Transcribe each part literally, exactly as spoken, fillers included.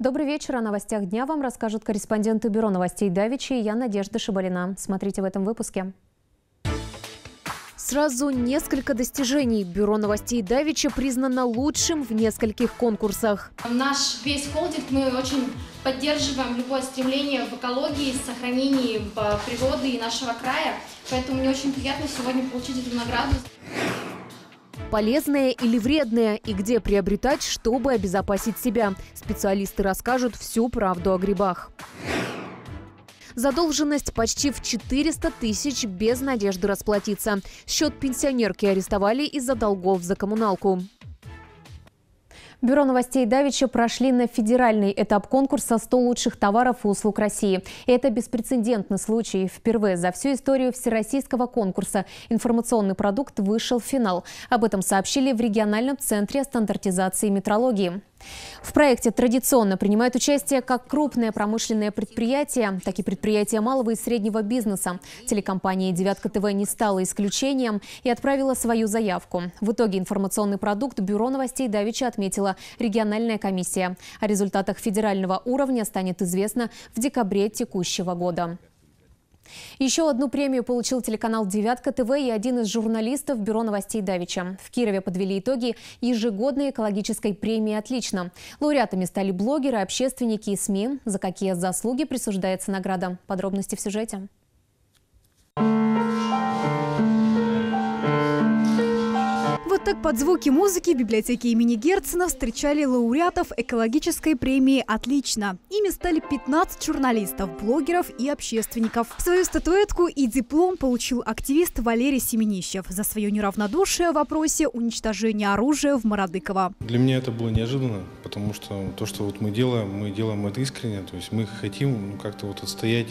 Добрый вечер. О новостях дня вам расскажут корреспонденты Бюро новостей Давичи и я, Надежда Шабалина. Смотрите в этом выпуске. Сразу несколько достижений. Бюро новостей Давича признано лучшим в нескольких конкурсах. Наш весь холдинг, мы очень поддерживаем любое стремление в экологии, сохранении природы и нашего края. Поэтому мне очень приятно сегодня получить эту награду. Полезное или вредное и где приобретать, чтобы обезопасить себя. Специалисты расскажут всю правду о грибах. Задолженность почти в четыреста тысяч без надежды расплатиться. Счет пенсионерки арестовали из-за долгов за коммуналку. Бюро новостей Давича прошли на федеральный этап конкурса «сто лучших товаров и услуг России». И это беспрецедентный случай. Впервые за всю историю всероссийского конкурса информационный продукт вышел в финал. Об этом сообщили в региональном центре стандартизации и метрологии. В проекте традиционно принимают участие как крупные промышленные предприятия, так и предприятия малого и среднего бизнеса. Телекомпания «Девятка ТВ» не стала исключением и отправила свою заявку. В итоге информационный продукт Бюро новостей Давича отметила региональная комиссия. О результатах федерального уровня станет известно в декабре текущего года. Еще одну премию получил телеканал «Девятка ТВ» и один из журналистов Бюро новостей Давича. В Кирове подвели итоги ежегодной экологической премии «Отлично». Лауреатами стали блогеры, общественники и СМИ. За какие заслуги присуждается награда? Подробности в сюжете. Вот так под звуки музыки библиотеки имени Герцена встречали лауреатов экологической премии «Отлично». Ими стали пятнадцать журналистов, блогеров и общественников. Свою статуэтку и диплом получил активист Валерий Семенищев за свое неравнодушие в вопросе уничтожения оружия в Мародыково. Для меня это было неожиданно, потому что то, что вот мы делаем, мы делаем это искренне. То есть мы хотим как-то вот отстоять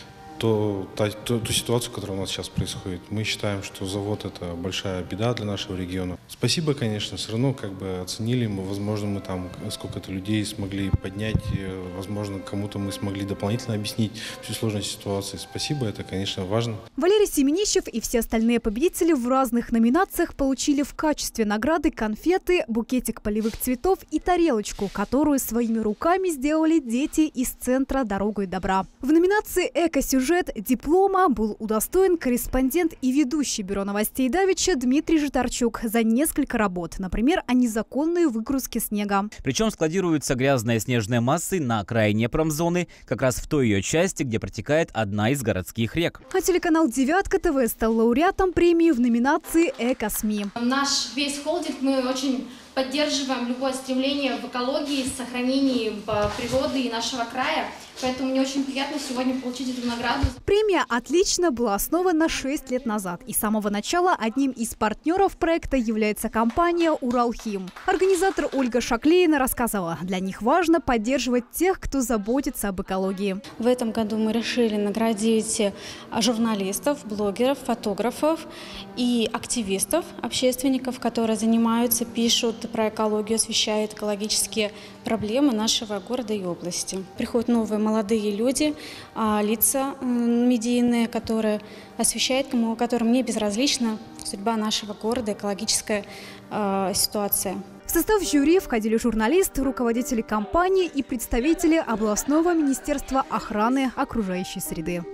То, та, ту, ту ситуацию, которая у нас сейчас происходит. Мы считаем, что завод – это большая беда для нашего региона. Спасибо, конечно, все равно как бы оценили мы, возможно, мы там сколько-то людей смогли поднять, возможно, кому-то мы смогли дополнительно объяснить всю сложность ситуации. Спасибо, это, конечно, важно. Валерий Семенищев и все остальные победители в разных номинациях получили в качестве награды конфеты, букетик полевых цветов и тарелочку, которую своими руками сделали дети из центра «Дорогой добра». В номинации «Эко-сюжет» диплома был удостоен корреспондент и ведущий Бюро новостей Давича Дмитрий Житарчук за несколько работ, например, о незаконной выгрузке снега. Причем складируются грязные снежные массы на окраине промзоны, как раз в той ее части, где протекает одна из городских рек. А телеканал «Девятка ТВ» стал лауреатом премии в номинации «Эко-СМИ». Наш весь холдинг, мы очень поддерживаем любое стремление в экологии, сохранении природы и нашего края. Поэтому мне очень приятно сегодня получить эту награду. Премия «Отлично» была основана шесть лет назад. И с самого начала одним из партнеров проекта является компания «Уралхим». Организатор Ольга Шаклеина рассказала, для них важно поддерживать тех, кто заботится об экологии. В этом году мы решили наградить журналистов, блогеров, фотографов и активистов, общественников, которые занимаются, пишут про экологию, освещают экологические проблемы нашего города и области. Приходят новые молодые люди, лица медийные, которые освещают, которым не безразлична судьба нашего города, экологическая ситуация. В состав жюри входили журналисты, руководители компании и представители областного министерства охраны окружающей среды.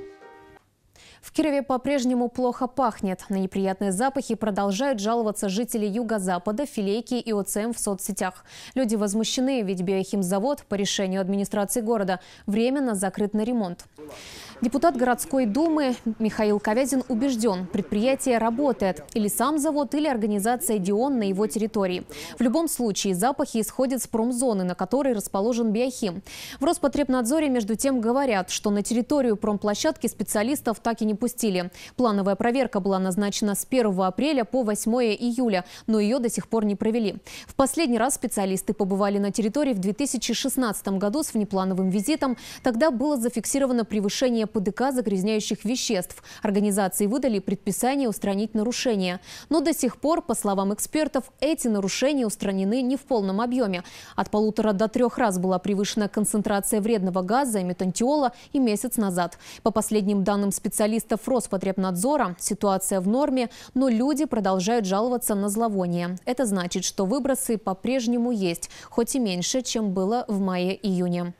В Кирове по-прежнему плохо пахнет. На неприятные запахи продолжают жаловаться жители Юго-Запада, Филейки и ОЦМ в соцсетях. Люди возмущены, ведь биохимзавод по решению администрации города временно закрыт на ремонт. Депутат городской думы Михаил Ковязин убежден, предприятие работает. Или сам завод, или организация «Дион» на его территории. В любом случае запахи исходят с промзоны, на которой расположен биохим. В Роспотребнадзоре между тем говорят, что на территорию промплощадки специалистов так и не пустили. Плановая проверка была назначена с первого апреля по восьмое июля, но ее до сих пор не провели. В последний раз специалисты побывали на территории в две тысячи шестнадцатом году с внеплановым визитом. Тогда было зафиксировано превышение ПДК загрязняющих веществ. Организации выдали предписание устранить нарушения. Но до сих пор, по словам экспертов, эти нарушения устранены не в полном объеме. От полутора до трех раз была превышена концентрация вредного газа метантиола и месяц назад. По последним данным специалистов Роспотребнадзора, ситуация в норме, но люди продолжают жаловаться на зловоние. Это значит, что выбросы по-прежнему есть, хоть и меньше, чем было в мае-июне.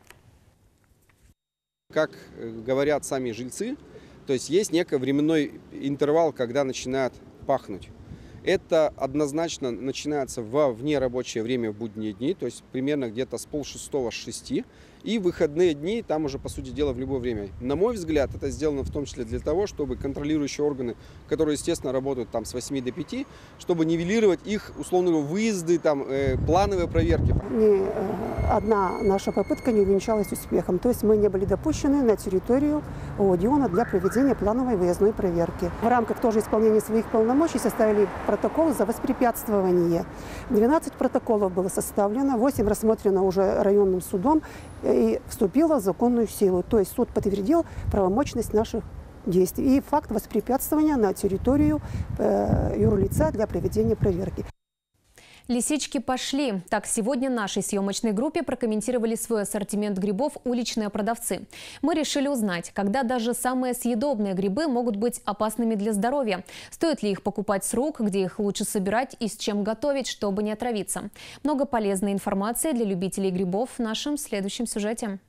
Как говорят сами жильцы, то есть есть некий временной интервал, когда начинает пахнуть. Это однозначно начинается во внерабочее время в будние дни, то есть примерно где-то с полшестого, с шести. И выходные дни, там уже, по сути дела, в любое время. На мой взгляд, это сделано в том числе для того, чтобы контролирующие органы, которые, естественно, работают там с восьми до пяти, чтобы нивелировать их, условно говоря, выезды, там, э, плановые проверки. Ни одна наша попытка не увенчалась успехом. То есть мы не были допущены на территорию Одиона для проведения плановой выездной проверки. В рамках тоже исполнения своих полномочий составили протокол за воспрепятствование. двенадцать протоколов было составлено, восемь рассмотрено уже районным судом и вступило в законную силу. То есть суд подтвердил правомочность наших действий и факт воспрепятствования на территорию э, юрлица для проведения проверки. Лисички пошли. Так, сегодня нашей съемочной группе прокомментировали свой ассортимент грибов уличные продавцы. Мы решили узнать, когда даже самые съедобные грибы могут быть опасными для здоровья. Стоит ли их покупать с рук, где их лучше собирать и с чем готовить, чтобы не отравиться. Много полезной информации для любителей грибов в нашем следующем сюжете.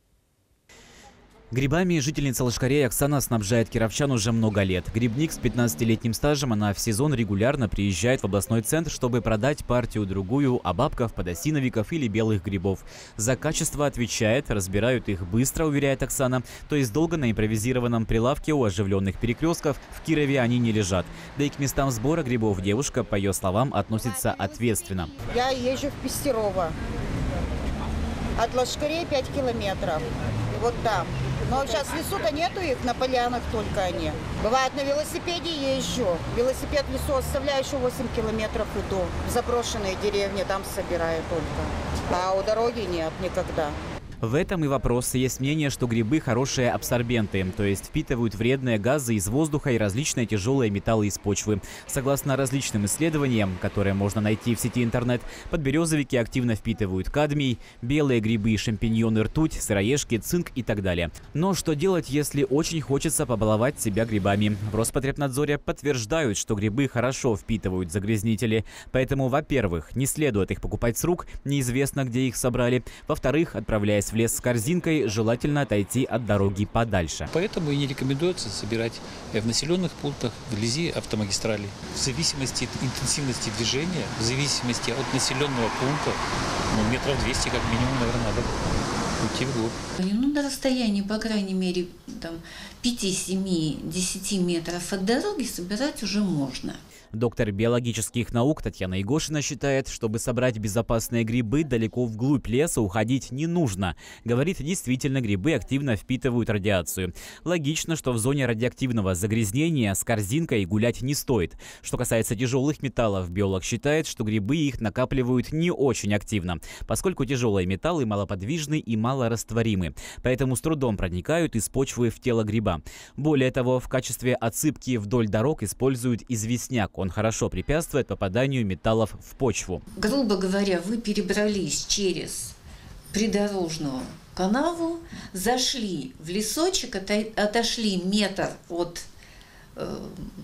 Грибами жительница Лошкарей Оксана снабжает кировчан уже много лет. Грибник с пятнадцатилетним стажем, она в сезон регулярно приезжает в областной центр, чтобы продать партию-другую обабков, подосиновиков или белых грибов. За качество отвечает, разбирают их быстро, уверяет Оксана. То есть долго на импровизированном прилавке у оживленных перекрестков в Кирове они не лежат. Да и к местам сбора грибов девушка, по ее словам, относится ответственно. Я езжу в Пестерово. От Лошкарей пять километров. Вот там. Но сейчас в лесу-то нету их, на полянах только они. Бывает, на велосипеде езжу. Велосипед в лесу оставляю, еще восемь километров иду. В заброшенные деревни там собираю только. А у дороги нет никогда. В этом и вопрос. Есть мнение, что грибы хорошие абсорбенты, то есть впитывают вредные газы из воздуха и различные тяжелые металлы из почвы. Согласно различным исследованиям, которые можно найти в сети интернет, подберезовики активно впитывают кадмий, белые грибы, шампиньоны, ртуть, сыроежки, цинк и так далее. Но что делать, если очень хочется побаловать себя грибами? В Роспотребнадзоре подтверждают, что грибы хорошо впитывают загрязнители. Поэтому, во-первых, не следует их покупать с рук, неизвестно, где их собрали. Во-вторых, отправляясь в лес с корзинкой, желательно отойти от дороги подальше. Поэтому и не рекомендуется собирать в населенных пунктах, вблизи автомагистралей. В зависимости от интенсивности движения, в зависимости от населенного пункта, ну, метров двести как минимум, наверное, надо уйти вглубь. Ну, на расстоянии, по крайней мере, там, пяти, семи, десяти метров от дороги собирать уже можно. Доктор биологических наук Татьяна Егошина считает, чтобы собрать безопасные грибы, далеко вглубь леса уходить не нужно. Говорит, действительно, грибы активно впитывают радиацию. Логично, что в зоне радиоактивного загрязнения с корзинкой гулять не стоит. Что касается тяжелых металлов, биолог считает, что грибы их накапливают не очень активно, поскольку тяжелые металлы малоподвижны и малорастворимы, поэтому с трудом проникают из почвы в тело гриба. Более того, в качестве отсыпки вдоль дорог используют известняк. Он хорошо препятствует попаданию металлов в почву. Грубо говоря, вы перебрались через придорожную канаву, зашли в лесочек, отошли метр от э,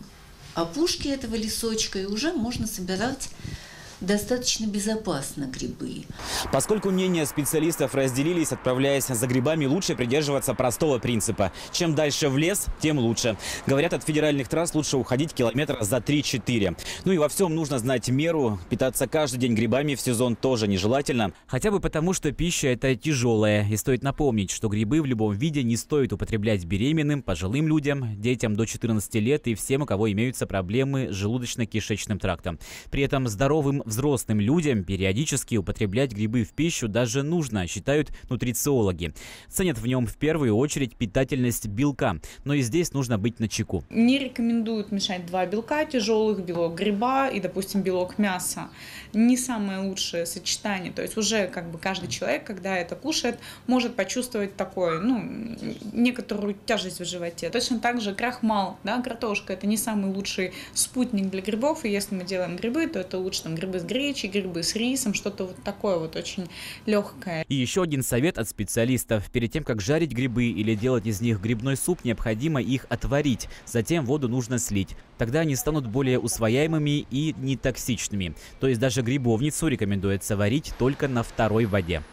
опушки этого лесочка, и уже можно собирать достаточно безопасно грибы. Поскольку мнения специалистов разделились, отправляясь за грибами, лучше придерживаться простого принципа. Чем дальше в лес, тем лучше. Говорят, от федеральных трасс лучше уходить километра за три-четыре. Ну и во всем нужно знать меру. Питаться каждый день грибами в сезон тоже нежелательно. Хотя бы потому, что пища это тяжелая. И стоит напомнить, что грибы в любом виде не стоит употреблять беременным, пожилым людям, детям до четырнадцати лет и всем, у кого имеются проблемы с желудочно-кишечным трактом. При этом здоровым Взрослым людям периодически употреблять грибы в пищу даже нужно, считают нутрициологи. Ценят в нем в первую очередь питательность белка, но и здесь нужно быть начеку. Не рекомендуют мешать два белка тяжелых, белок гриба и, допустим, белок мяса. Не самое лучшее сочетание. То есть уже как бы каждый человек, когда это кушает, может почувствовать такое, ну, некоторую тяжесть в животе. Точно так же крахмал, да, картошка — это не самый лучший спутник для грибов. И если мы делаем грибы, то это лучше там грибы с гречей, грибы с рисом, что-то вот такое вот очень легкое. И еще один совет от специалистов. Перед тем, как жарить грибы или делать из них грибной суп, необходимо их отварить. Затем воду нужно слить. Тогда они станут более усвояемыми и нетоксичными. То есть даже грибовницу рекомендуется варить только на второй воде.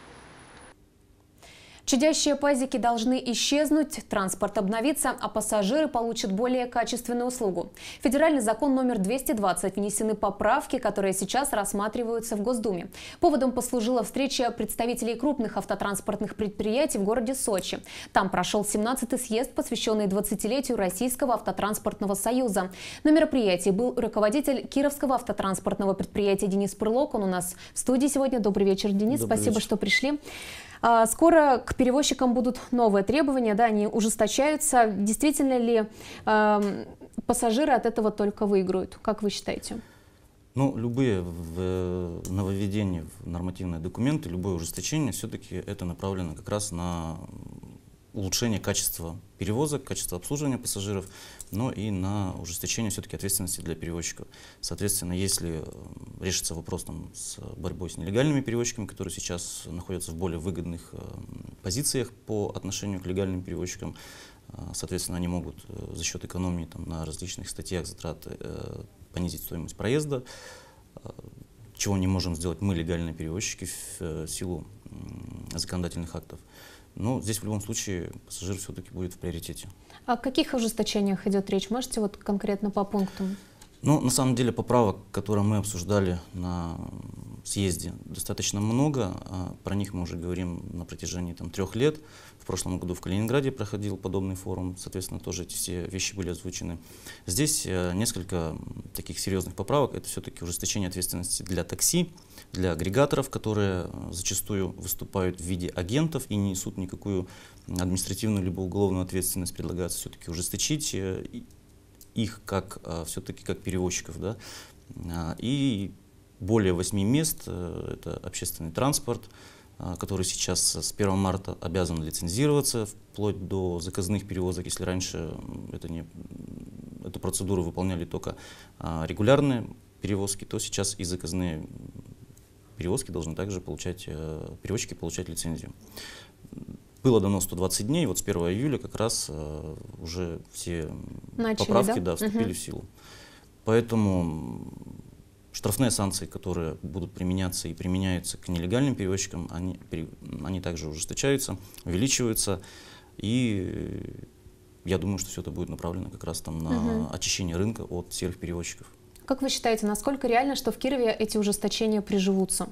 Чадящие пазики должны исчезнуть, транспорт обновится, а пассажиры получат более качественную услугу. В федеральный закон номер двести двадцать внесены поправки, которые сейчас рассматриваются в Госдуме. Поводом послужила встреча представителей крупных автотранспортных предприятий в городе Сочи. Там прошел семнадцатый съезд, посвященный двадцатилетию Российского автотранспортного союза. На мероприятии был руководитель Кировского автотранспортного предприятия Денис Пырлок. Он у нас в студии сегодня. Добрый вечер, Денис. Добрый Спасибо, вечер. Что пришли. Скоро к перевозчикам будут новые требования, да, они ужесточаются. Действительно ли э, пассажиры от этого только выиграют? Как вы считаете? Ну, любые нововведения в нормативные документы, любое ужесточение, все-таки это направлено как раз на улучшение качества перевозок, качества обслуживания пассажиров, но и на ужесточение все-таки ответственности для перевозчиков. Соответственно, если решится вопрос там, с борьбой с нелегальными перевозчиками, которые сейчас находятся в более выгодных э, позициях по отношению к легальным перевозчикам, э, соответственно, они могут э, за счет экономии там, на различных статьях затрат э, понизить стоимость проезда, э, чего не можем сделать мы, легальные перевозчики, в э, силу э, законодательных актов. Но здесь в любом случае пассажир все-таки будет в приоритете. О каких ужесточениях идет речь? Можете вот конкретно по пунктам? Ну, на самом деле, поправок, которые мы обсуждали на съезде, достаточно много. Про них мы уже говорим на протяжении там, трех лет. В прошлом году в Калининграде проходил подобный форум, соответственно, тоже эти все вещи были озвучены. Здесь несколько таких серьезных поправок. Это все-таки ужесточение ответственности для такси, для агрегаторов, которые зачастую выступают в виде агентов и не несут никакую административную либо уголовную ответственность. Предлагается все-таки ужесточить их как все-таки как перевозчиков, да, и более восьми мест, это общественный транспорт, который сейчас с первого марта обязан лицензироваться, вплоть до заказных перевозок. Если раньше это не, эту процедуру выполняли только регулярные перевозки, то сейчас и заказные перевозки должны также получать, перевозчики получать лицензию. Было дано сто двадцать дней, вот с первого июля как раз э, уже все Начали, поправки да? Да, вступили угу. в силу. Поэтому штрафные санкции, которые будут применяться и применяются к нелегальным перевозчикам, они, они также ужесточаются, увеличиваются. И я думаю, что все это будет направлено как раз там на угу. очищение рынка от серых перевозчиков. Как вы считаете, насколько реально, что в Кирове эти ужесточения приживутся?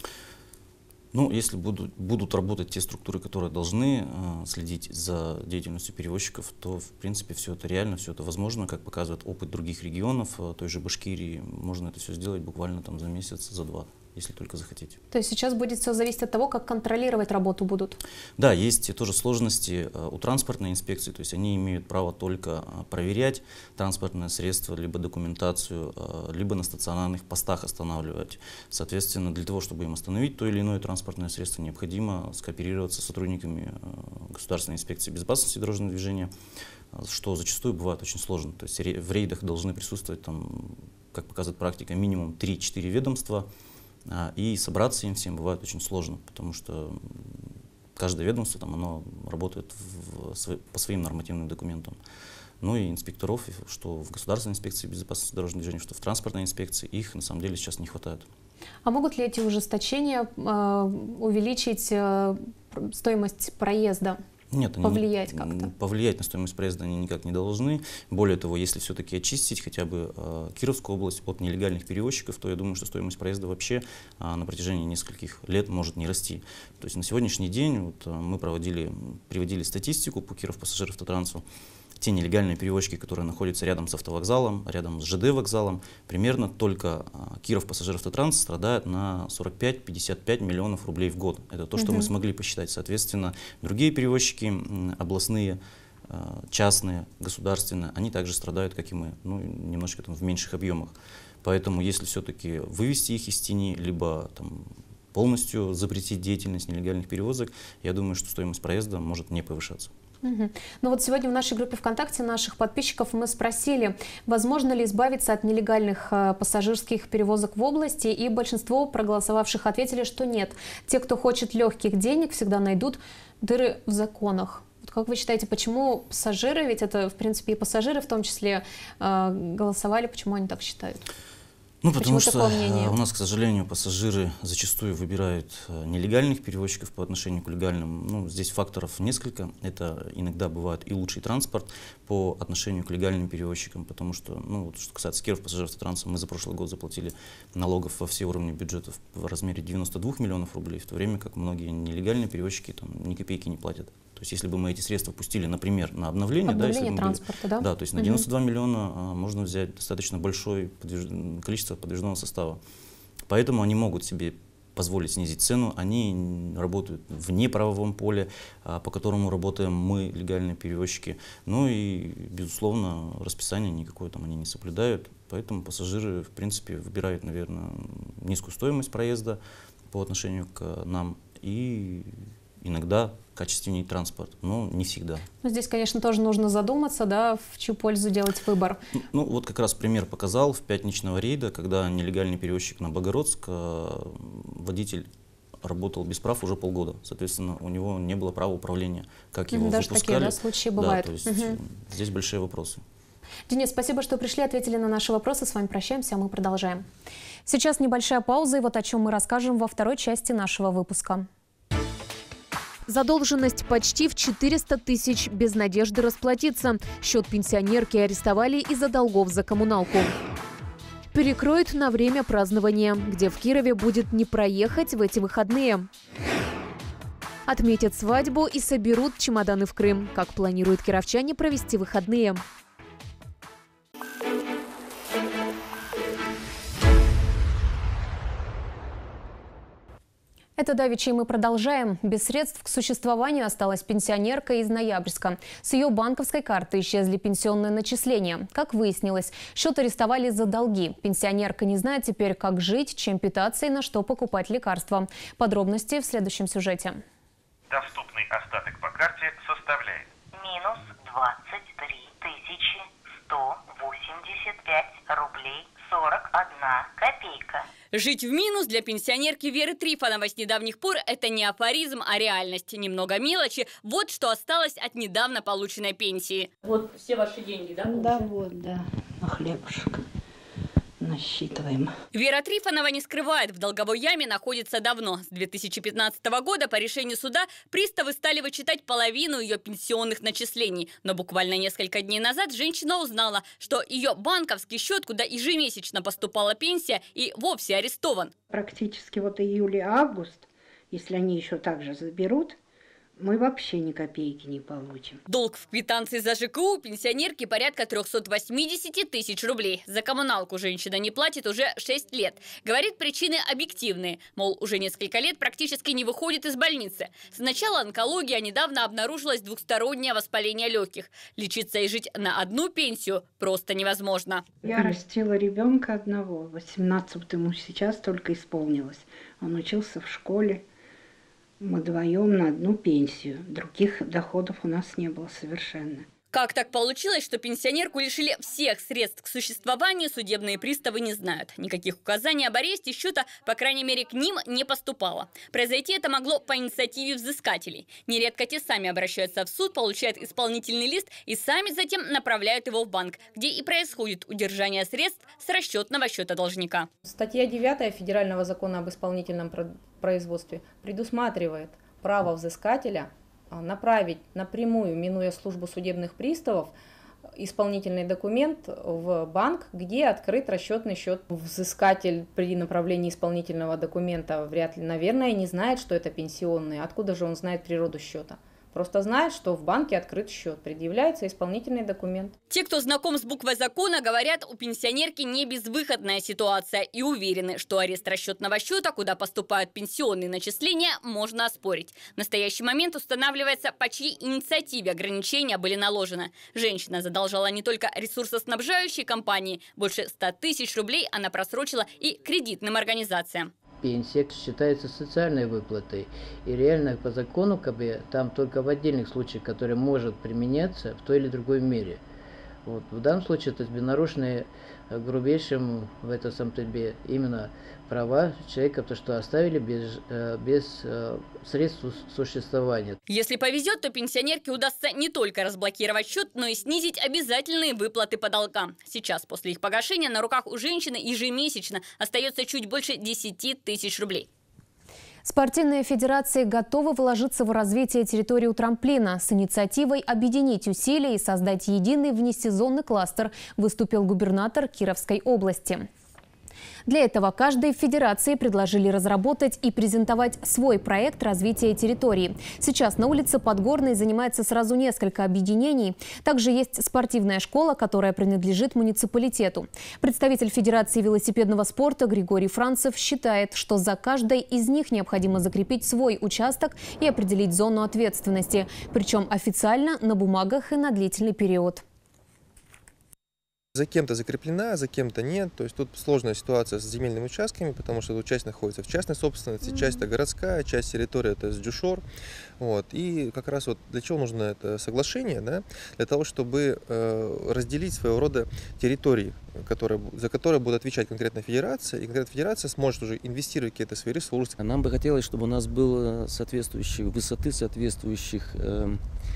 Ну, если будут, будут работать те структуры, которые должны э, следить за деятельностью перевозчиков, то, в принципе, все это реально, все это возможно. Как показывает опыт других регионов, э, той же Башкирии, можно это все сделать буквально там за месяц, за два, если только захотите. То есть сейчас будет все зависеть от того, как контролировать работу будут? Да, есть тоже сложности э, у транспортной инспекции, то есть они имеют право только э, проверять транспортное средство, либо документацию, э, либо на стационарных постах останавливать. Соответственно, для того, чтобы им остановить то или иное транспортное средство, необходимо скооперироваться с сотрудниками э, Государственной инспекции безопасности дорожного движения, э, что зачастую бывает очень сложно. То есть в рейдах должны присутствовать, там, как показывает практика, минимум три-четыре ведомства, и собраться им всем бывает очень сложно, потому что каждое ведомство там, оно работает в, по своим нормативным документам. Ну и инспекторов, что в Государственной инспекции безопасности дорожного движения, что в транспортной инспекции, их на самом деле сейчас не хватает. А могут ли эти ужесточения э, увеличить э, стоимость проезда? Нет, повлиять как-то? Повлиять на стоимость проезда они никак не должны. Более того, если все-таки очистить хотя бы э, Кировскую область от нелегальных перевозчиков, то я думаю, что стоимость проезда вообще э, на протяжении нескольких лет может не расти. То есть на сегодняшний день вот, э, мы проводили, приводили статистику по Киров-Пассажир-Автотрансу. те нелегальные перевозчики, которые находятся рядом с автовокзалом, рядом с ЖД вокзалом, примерно только Киров Пассажиравтотранс страдает на сорок пять — пятьдесят пять миллионов рублей в год. Это то, что угу. мы смогли посчитать. Соответственно, другие перевозчики, областные, частные, государственные, они также страдают, как и мы, ну, немножко там в меньших объемах. Поэтому, если все-таки вывести их из тени, либо там, полностью запретить деятельность нелегальных перевозок, я думаю, что стоимость проезда может не повышаться. Угу. Ну вот сегодня в нашей группе ВКонтакте наших подписчиков мы спросили, возможно ли избавиться от нелегальных э, пассажирских перевозок в области, и большинство проголосовавших ответили, что нет. Те, кто хочет легких денег, всегда найдут дыры в законах. Вот как вы считаете, почему пассажиры, ведь это в принципе и пассажиры в том числе, э, голосовали, почему они так считают? Ну, потому что у нас, к сожалению, пассажиры зачастую выбирают нелегальных перевозчиков по отношению к легальным. Ну, здесь факторов несколько. Это иногда бывает и лучший транспорт по отношению к легальным перевозчикам, потому что, ну, вот, что касается Киров Пассажиравтотранса, мы за прошлый год заплатили налогов во все уровни бюджетов в размере девяноста двух миллионов рублей, в то время как многие нелегальные перевозчики там ни копейки не платят. То есть, если бы мы эти средства пустили, например, на обновление, обновление да, если транспорта, были, да? да, то есть на девяносто два миллиона а, можно взять достаточно большое подвиж... количество подвижного состава. Поэтому они могут себе позволить снизить цену, они работают в неправовом поле, а, по которому работаем мы, легальные перевозчики. Ну и, безусловно, расписание никакое там они не соблюдают. Поэтому пассажиры, в принципе, выбирают, наверное, низкую стоимость проезда по отношению к нам и иногда качественнее транспорт, но не всегда. Ну, здесь, конечно, тоже нужно задуматься, да, в чью пользу делать выбор. Ну, вот как раз пример показал в пятничного рейда, когда нелегальный перевозчик на Богородск, водитель работал без прав уже полгода. Соответственно, у него не было права управления, как его Даже выпускали. такие, да, случаи бывают. Да, то есть угу. здесь большие вопросы. Денис, спасибо, что пришли, ответили на наши вопросы. С вами прощаемся, а мы продолжаем. Сейчас небольшая пауза, и вот о чем мы расскажем во второй части нашего выпуска. Задолженность почти в четыреста тысяч, без надежды расплатиться. Счет пенсионерки арестовали из-за долгов за коммуналку. Перекроют на время празднования, где в Кирове будет не проехать в эти выходные. Отметят свадьбу и соберут чемоданы в Крым. Как планируют кировчане провести выходные? Это давеча, и мы продолжаем. Без средств к существованию осталась пенсионерка из Ноябрьска. С ее банковской карты исчезли пенсионные начисления. Как выяснилось, счет арестовали за долги. Пенсионерка не знает теперь, как жить, чем питаться и на что покупать лекарства. Подробности в следующем сюжете. Доступный остаток по карте составляет минус двадцать три тысячи сто восемьдесят пять рублей сорок одна копейка. Жить в минус для пенсионерки Веры Трифоновой с недавних пор – это не афоризм, а реальность. Немного мелочи – вот что осталось от недавно полученной пенсии. Вот все ваши деньги, да? Да, вот, да, на хлебушек насчитываем. Вера Трифонова не скрывает, в долговой яме находится давно. С две тысячи пятнадцатого года по решению суда приставы стали вычитать половину ее пенсионных начислений. Но буквально несколько дней назад женщина узнала, что ее банковский счет, куда ежемесячно поступала пенсия, и вовсе арестован. Практически вот июль и август, если они еще также заберут, мы вообще ни копейки не получим. Долг в квитанции за ЖКУ пенсионерки порядка трёхсот восьмидесяти тысяч рублей. За коммуналку женщина не платит уже шесть лет. Говорит, причины объективные. Мол, уже несколько лет практически не выходит из больницы. Сначала онкология, а недавно обнаружилось двухстороннее воспаление легких. Лечиться и жить на одну пенсию просто невозможно. Я растила ребенка одного. восемнадцать ему сейчас только исполнилось. Он учился в школе. Мы вдвоем на одну пенсию. Других доходов у нас не было совершенно. Как так получилось, что пенсионерку лишили всех средств к существованию, судебные приставы не знают. Никаких указаний об аресте счета, по крайней мере, к ним не поступало. Произойти это могло по инициативе взыскателей. Нередко те сами обращаются в суд, получают исполнительный лист и сами затем направляют его в банк, где и происходит удержание средств с расчетного счета должника. Статья девятая Федерального закона об исполнительном производстве предусматривает право взыскателя направить напрямую, минуя службу судебных приставов, исполнительный документ в банк, где открыт расчетный счет. Взыскатель при направлении исполнительного документа вряд ли, наверное, не знает, что это пенсионный. Откуда же он знает природу счета? Просто знает, что в банке открыт счет, предъявляется исполнительный документ. Те, кто знаком с буквой закона, говорят, у пенсионерки не безвыходная ситуация и уверены, что арест расчетного счета, куда поступают пенсионные начисления, можно оспорить. В настоящий момент устанавливается, по чьей инициативе ограничения были наложены. Женщина задолжала не только ресурсоснабжающей компании, больше ста тысяч рублей она просрочила и кредитным организациям. Пенсия считается социальной выплатой. И реально по закону как бы, там только в отдельных случаях, которые может применяться в той или другой мере. Вот. В данном случае это нарушены грубейшим в этом самом именно права человека, то что оставили без, без средств существования. Если повезет, то пенсионерке удастся не только разблокировать счет, но и снизить обязательные выплаты по долгам. Сейчас, после их погашения, на руках у женщины ежемесячно остается чуть больше десяти тысяч рублей. Спортивные федерации готовы вложиться в развитие территории у трамплина. С инициативой объединить усилия и создать единый внесезонный кластер выступил губернатор Кировской области. Для этого каждой федерации предложили разработать и презентовать свой проект развития территории. Сейчас на улице Подгорной занимается сразу несколько объединений. Также есть спортивная школа, которая принадлежит муниципалитету. Представитель Федерации велосипедного спорта Григорий Францев считает, что за каждой из них необходимо закрепить свой участок и определить зону ответственности. Причем официально, на бумагах и на длительный период. За кем-то закреплена, за кем-то нет. То есть тут сложная ситуация с земельными участками, потому что тут часть находится в частной собственности, mm-hmm. часть это городская, часть территории это сдюшор. Вот. И как раз вот для чего нужно это соглашение, да? Для того, чтобы э, разделить своего рода территории, которые, за которые будет отвечать конкретная федерация, и конкретная федерация сможет уже инвестировать какие-то свои ресурсы. Нам бы хотелось, чтобы у нас было соответствующие высоты, соответствующих э,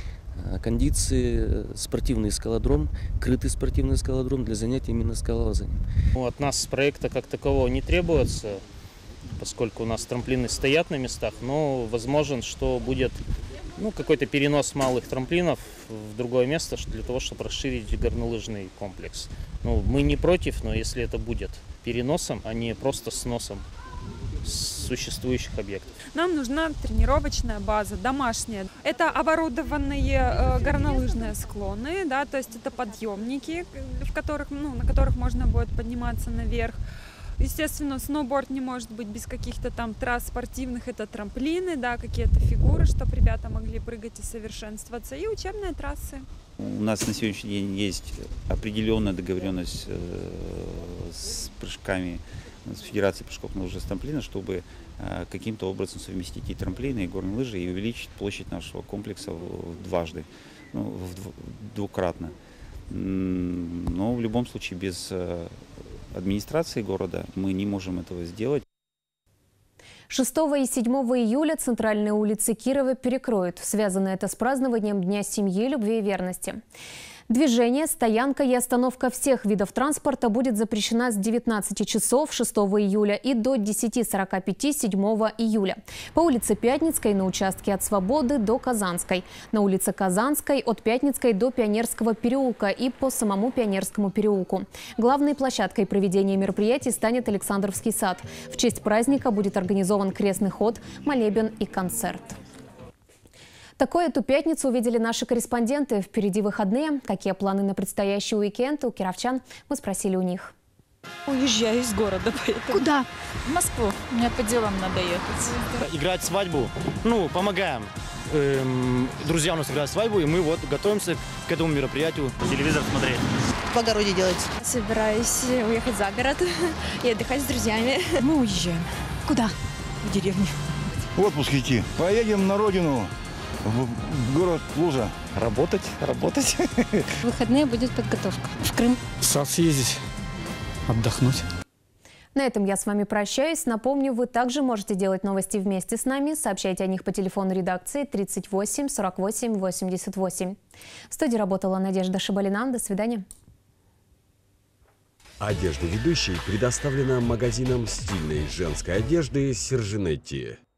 кондиции, спортивный скалодром, крытый спортивный скалодром для занятий именно скалолазанием. От нас проекта как такового не требуется, поскольку у нас трамплины стоят на местах, но возможен, что будет ну, какой-то перенос малых трамплинов в другое место для того, чтобы расширить горнолыжный комплекс. Ну, мы не против, но если это будет переносом, а не просто сносом существующих объектов. Нам нужна тренировочная база, домашняя. Это оборудованные э, горнолыжные склоны, да, то есть это подъемники, в которых, ну, на которых можно будет подниматься наверх. Естественно, сноуборд не может быть без каких-то там трасс спортивных, это трамплины, да, какие-то фигуры, чтобы ребята могли прыгать и совершенствоваться, и учебные трассы. У нас на сегодняшний день есть определенная договоренность э, с прыжками, с Федерацией прыжков на лыжи с трамплина, чтобы э, каким-то образом совместить и трамплины, и горные лыжи, и увеличить площадь нашего комплекса в, дважды, ну, в дв, двукратно. Но в любом случае без э, администрации города мы не можем этого сделать. шестого и седьмого июля центральные улицы Кирова перекроют. Связано это с празднованием Дня семьи, любви и верности. Движение, стоянка и остановка всех видов транспорта будет запрещена с девятнадцати часов шестого июля и до десяти сорока пяти седьмого июля. По улице Пятницкой на участке от Свободы до Казанской. На улице Казанской от Пятницкой до Пионерского переулка и по самому Пионерскому переулку. Главной площадкой проведения мероприятий станет Александровский сад. В честь праздника будет организован крестный ход, молебен и концерт. Такой эту пятницу увидели наши корреспонденты. Впереди выходные. Какие планы на предстоящий уикенд у кировчан? Мы спросили у них. Уезжаю из города, поэтому... Куда? В Москву. Мне по делам надо ехать. Играть свадьбу. Ну, помогаем. Эм, друзья у нас играют свадьбу, и мы вот готовимся к этому мероприятию. Телевизор смотреть. В огороде делать. Собираюсь уехать за город и отдыхать с друзьями. Мы уезжаем. Куда? В деревню. В отпуск идти. Поедем на родину. В город Лужа. Работать, работать. В выходные будет подготовка. В Крым. В сад съездить, отдохнуть. На этом я с вами прощаюсь. Напомню, вы также можете делать новости вместе с нами. Сообщайте о них по телефону редакции тридцать восемь сорок восемь восемьдесят восемь. В студии работала Надежда Шабалина. До свидания. Одежда ведущей предоставлена магазином стильной женской одежды «Сержинетти».